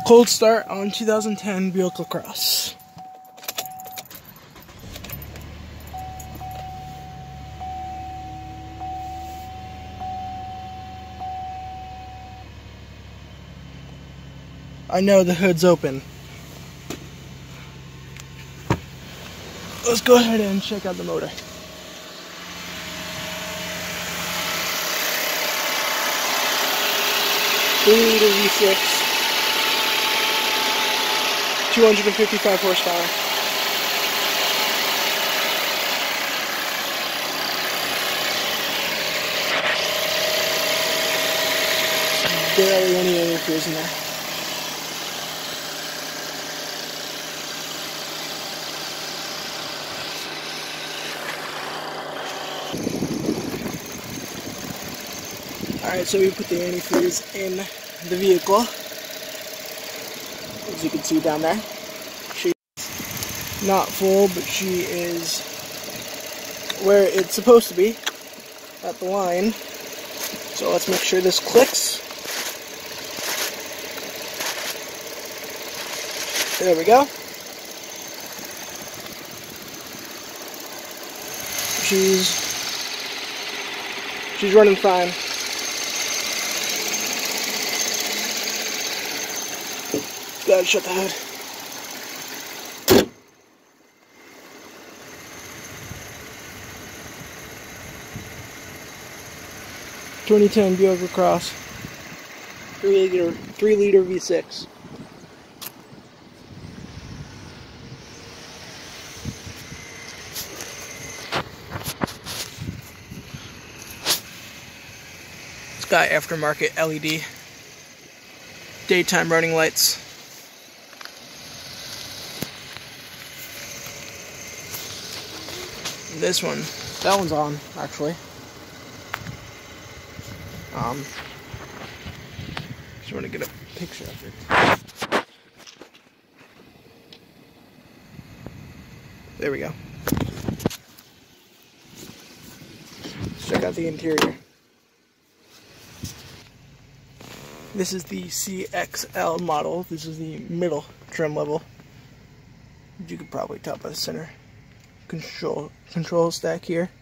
Cold start on 2010 Buick LaCrosse. I know the hood's open. Let's go ahead and check out the motor. Three-liter V6, 255 horsepower. Barely any antifreeze in there. Alright, so we put the antifreeze in the vehicle, as you can see down there. She's not full, but she is where it's supposed to be, at the line. So let's make sure this clicks. There we go. She's running fine. Gotta shut the hood. (2010) Buick LaCrosse, 3-liter V6. It's got aftermarket LED daytime running lights. This one, that one's on, actually. Just want to get a picture of it. There we go. Let's check out the interior. This is the CXL model. This is the middle trim level. You could probably tell by the center control stack here.